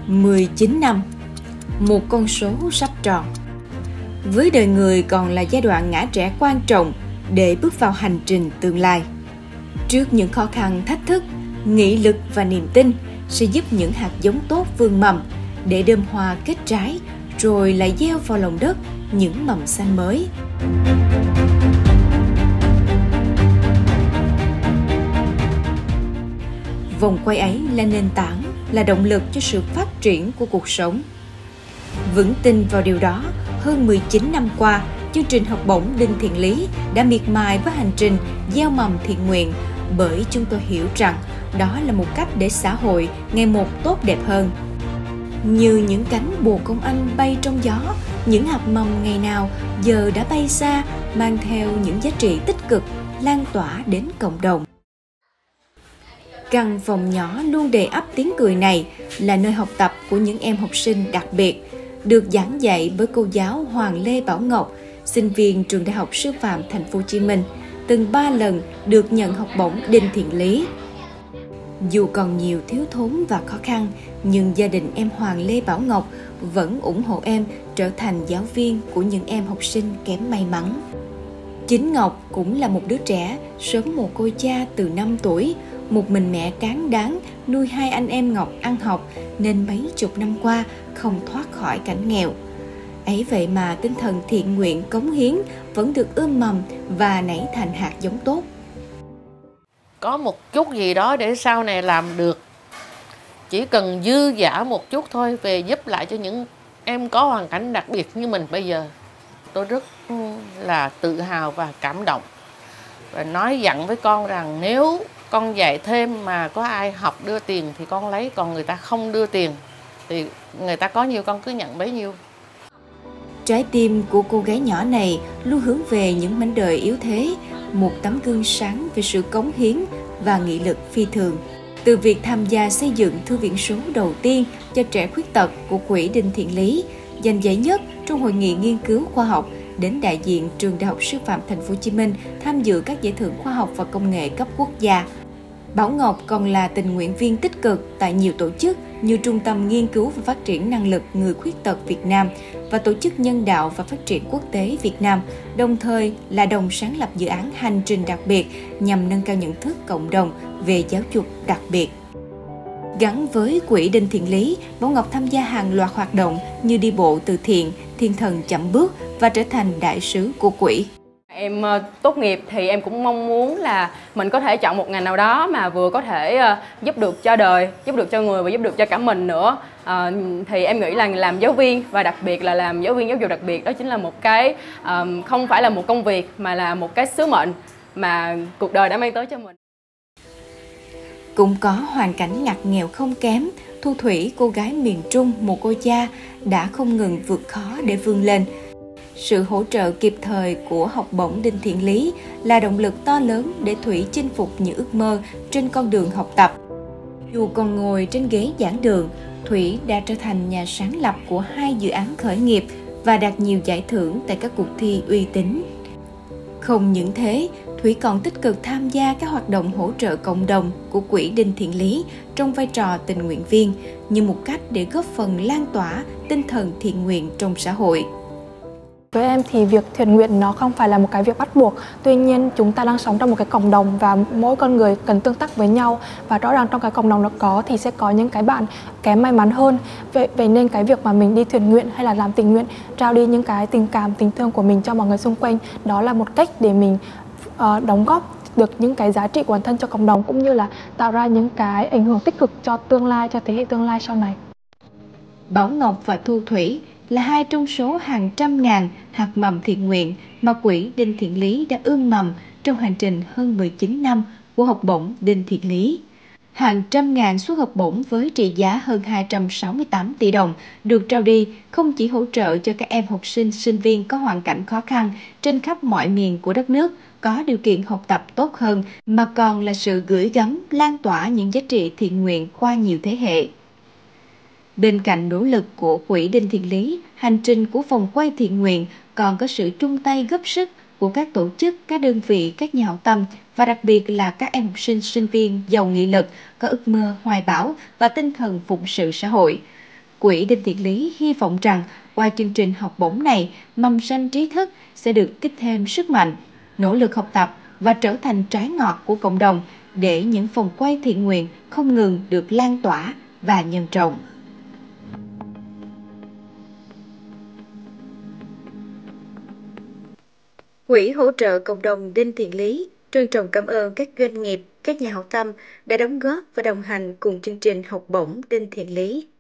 19 năm, một con số sắp tròn. Với đời người còn là giai đoạn ngã rẽ quan trọng để bước vào hành trình tương lai. Trước những khó khăn thách thức, nghị lực và niềm tin sẽ giúp những hạt giống tốt vươn mầm để đơm hoa kết trái, rồi lại gieo vào lòng đất những mầm xanh mới. Vòng quay ấy là nền tảng, là động lực cho sự phát triển của cuộc sống. Vững tin vào điều đó, hơn 19 năm qua, chương trình học bổng Đinh Thiện Lý đã miệt mài với hành trình gieo mầm thiện nguyện, bởi chúng tôi hiểu rằng đó là một cách để xã hội ngày một tốt đẹp hơn. Như những cánh bồ công anh bay trong gió, những hạt mầm ngày nào giờ đã bay xa, mang theo những giá trị tích cực, lan tỏa đến cộng đồng. Căn phòng nhỏ luôn đầy ắp tiếng cười này là nơi học tập của những em học sinh đặc biệt, được giảng dạy bởi cô giáo Hoàng Lê Bảo Ngọc, sinh viên trường Đại học Sư phạm Thành phố Hồ Chí Minh, từng 3 lần được nhận học bổng Đinh Thiện Lý. Dù còn nhiều thiếu thốn và khó khăn, nhưng gia đình em Hoàng Lê Bảo Ngọc vẫn ủng hộ em trở thành giáo viên của những em học sinh kém may mắn. Chính Ngọc cũng là một đứa trẻ sớm mồ côi cha từ 5 tuổi, một mình mẹ cán đáng nuôi 2 anh em Ngọc ăn học nên mấy chục năm qua không thoát khỏi cảnh nghèo. Ấy vậy mà tinh thần thiện nguyện cống hiến vẫn được ươm mầm và nảy thành hạt giống tốt. Có một chút gì đó để sau này làm được, chỉ cần dư dả một chút thôi, về giúp lại cho những em có hoàn cảnh đặc biệt như mình bây giờ. Tôi rất là tự hào và cảm động, và nói dặn với con rằng nếu con dạy thêm mà có ai học đưa tiền thì con lấy, còn người ta không đưa tiền thì người ta có nhiêu con cứ nhận bấy nhiêu. Trái tim của cô gái nhỏ này luôn hướng về những mảnh đời yếu thế, một tấm gương sáng về sự cống hiến và nghị lực phi thường. Từ việc tham gia xây dựng thư viện số đầu tiên cho trẻ khuyết tật của Quỹ Đinh Thiện Lý, giành giải nhất trong hội nghị nghiên cứu khoa học, đến đại diện trường Đại học Sư phạm Thành phố Hồ Chí Minh tham dự các giải thưởng khoa học và công nghệ cấp quốc gia. Bảo Ngọc còn là tình nguyện viên tích cực tại nhiều tổ chức như Trung tâm Nghiên cứu và Phát triển Năng lực Người Khuyết tật Việt Nam và Tổ chức Nhân đạo và Phát triển Quốc tế Việt Nam, đồng thời là đồng sáng lập dự án Hành trình đặc biệt nhằm nâng cao nhận thức cộng đồng về giáo dục đặc biệt. Gắn với Quỹ Đinh Thiện Lý, Bảo Ngọc tham gia hàng loạt hoạt động như đi bộ từ thiện, thiên thần chậm bước và trở thành đại sứ của quỹ. Em tốt nghiệp thì em cũng mong muốn là mình có thể chọn một ngành nào đó mà vừa có thể giúp được cho đời, giúp được cho người và giúp được cho cả mình nữa. Thì em nghĩ là làm giáo viên, và đặc biệt là làm giáo viên giáo dục đặc biệt, đó chính là một cái không phải là một công việc mà là một cái sứ mệnh mà cuộc đời đã mang tới cho mình. Cũng có hoàn cảnh ngặt nghèo không kém, Thu Thủy, cô gái miền Trung mồ côi cha, đã không ngừng vượt khó để vươn lên. Sự hỗ trợ kịp thời của học bổng Đinh Thiện Lý là động lực to lớn để Thủy chinh phục những ước mơ trên con đường học tập. Dù còn ngồi trên ghế giảng đường, Thủy đã trở thành nhà sáng lập của 2 dự án khởi nghiệp và đạt nhiều giải thưởng tại các cuộc thi uy tín. Không những thế, Thủy còn tích cực tham gia các hoạt động hỗ trợ cộng đồng của Quỹ Đinh Thiện Lý trong vai trò tình nguyện viên, như một cách để góp phần lan tỏa tinh thần thiện nguyện trong xã hội. Với em thì việc thiện nguyện nó không phải là một cái việc bắt buộc. Tuy nhiên chúng ta đang sống trong một cái cộng đồng và mỗi con người cần tương tác với nhau. Và rõ ràng trong cái cộng đồng đó có thì sẽ có những cái bạn kém may mắn hơn. Vậy nên cái việc mà mình đi thiện nguyện hay là làm tình nguyện, trao đi những cái tình cảm, tình thương của mình cho mọi người xung quanh, đó là một cách để mình đóng góp được những cái giá trị của bản thân cho cộng đồng, cũng như là tạo ra những cái ảnh hưởng tích cực cho tương lai, cho thế hệ tương lai sau này. Bảo Ngọc và Thu Thủy là 2 trong số hàng trăm ngàn hạt mầm thiện nguyện mà Quỹ Đinh Thiện Lý đã ươm mầm trong hành trình hơn 19 năm của học bổng Đinh Thiện Lý. Hàng trăm ngàn suất học bổng với trị giá hơn 268 tỷ đồng được trao đi không chỉ hỗ trợ cho các em học sinh, sinh viên có hoàn cảnh khó khăn trên khắp mọi miền của đất nước có điều kiện học tập tốt hơn, mà còn là sự gửi gắm, lan tỏa những giá trị thiện nguyện qua nhiều thế hệ. Bên cạnh nỗ lực của Quỹ Đinh Thiện Lý, hành trình của vòng quay thiện nguyện còn có sự chung tay góp sức của các tổ chức, các đơn vị, các nhà hảo tâm và đặc biệt là các em học sinh, sinh viên giàu nghị lực, có ước mơ, hoài bão và tinh thần phụng sự xã hội. Quỹ Đinh Thiện Lý hy vọng rằng qua chương trình học bổng này, mầm xanh trí thức sẽ được tiếp thêm sức mạnh, nỗ lực học tập và trở thành trái ngọt của cộng đồng để những vòng quay thiện nguyện không ngừng được lan tỏa và nhân rộng. Quỹ hỗ trợ cộng đồng Đinh Thiện Lý trân trọng cảm ơn các doanh nghiệp, các nhà hảo tâm đã đóng góp và đồng hành cùng chương trình học bổng Đinh Thiện Lý.